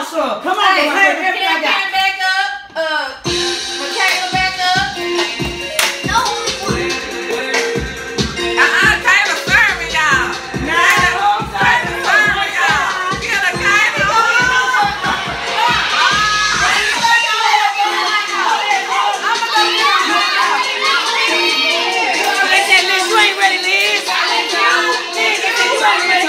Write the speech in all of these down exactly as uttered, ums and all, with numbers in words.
awesome. Come on, hey, hey, hey, hey, back up. Uh, MaKayla, back up. No. Uh-uh, Kayla serving y'all. Kayla serving y'all. Get a Kayla. Let that Liz, you ain't ready, Liz. Liz, you ain't ready.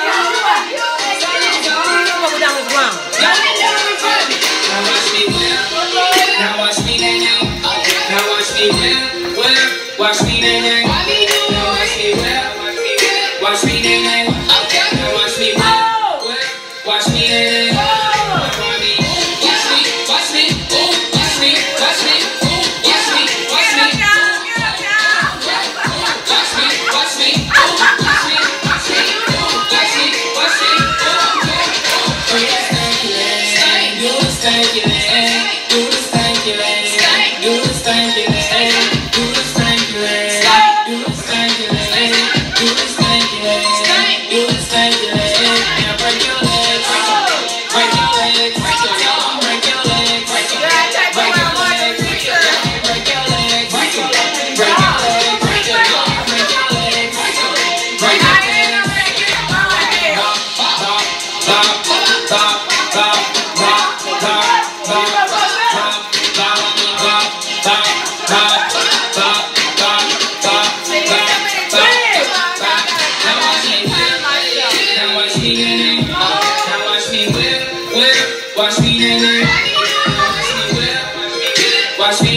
Come on, down the ground. Now watch me whip, now watch me nay nay. Now watch me whip, whip, watch me nay nay. Now watch me whip, watch me nay nay. Now watch me whip, whip, watch me nay nay. Watch me, watch me, watch me, ooh, watch me, watch me, ooh, watch me, watch me, watch me, watch me, ooh, watch me, watch me, ooh, watch me, watch me, ooh, ooh, ooh. Do the stanky leg, do the stanky leg, do the stanky leg, do the stanky leg, do the stanky leg, do the stanky leg, do the stanky leg. Now break your legs, break your legs, break your legs, break your legs, break your legs, break your legs, break your legs, break your legs, break your legs, break your legs, break your legs, break your legs, break your legs, break your watch me, watch me, watch me, watch me, watch me, watch me,